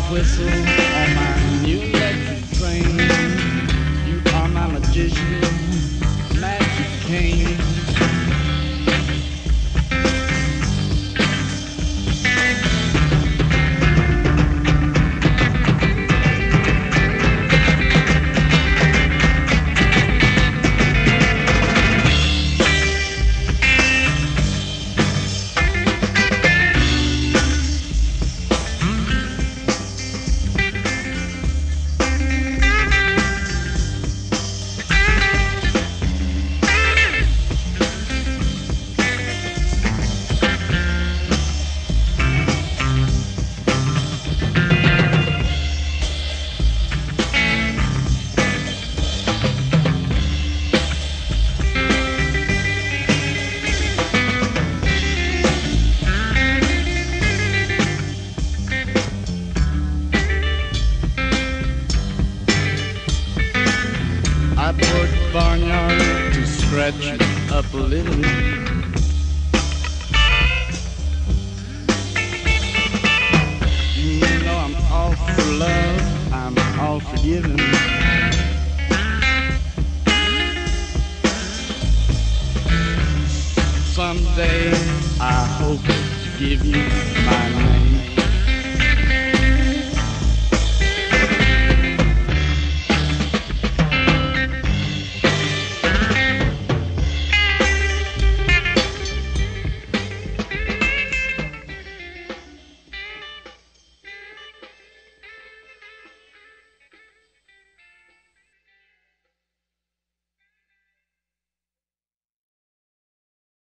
whistle on my new electric train. You are my magician, magic cane. I poured Barnyard to scratch up a little. You know I'm all for love, I'm all forgiving. Someday I hope to give you my name.